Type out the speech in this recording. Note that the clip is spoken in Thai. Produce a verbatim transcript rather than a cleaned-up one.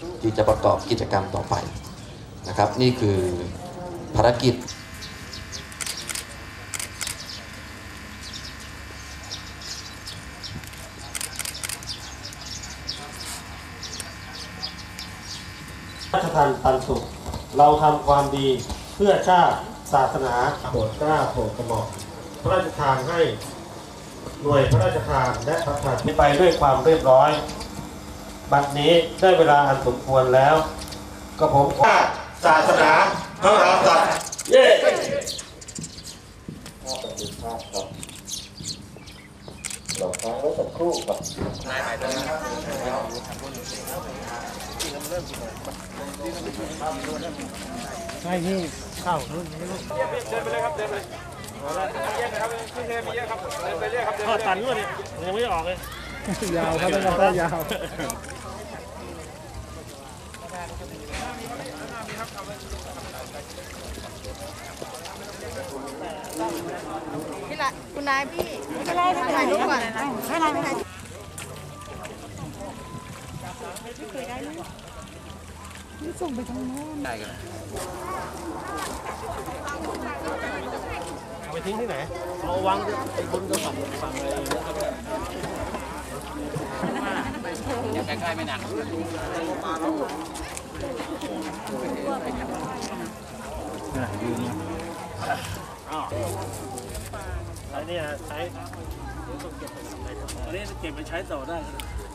ที่จะประกอบกิจกรรมต่อไปนะครับนี่คือภารกิจพระราชทานปันสุขเราทำความดีเพื่อชาติศาสนาโปรดเกล้าโปรดกระหม่อมพระราชทานให้หน่วยพระราชทานและพระราชทานไปด้วยความเรียบร้อยบัดนี้ได้เวลาอันสมควรแล้วก็ผมว่าศาสนาพระมหากษัตริย์เย้เราฟังไว้สักครู่ครับใช่นี่เข้ารุ่นนี้ลูกเดินไปเลยครับเดินไปเลยเยอะนะครับที่เทมีเยอะครับเดินไปเรื่อยครับทอดตันด้วยเนี่ยยังไม่ออกเลยยาวครับต้องต้องยาวพี่ละคุณนายพี่ไม่ได้ถ่ายรูปก่อนไม่ได้ไม่ได้ไม่เคยได้เลยนี่ส่งไปทางโน้นได้กันเอาไปทิ้งที่ไหนเอาวางบนกระสอบฟังเลยอย่าใกล้ๆไม่หนักอันนี้ใช้อันนี้เก็บไปใช้ต่อได้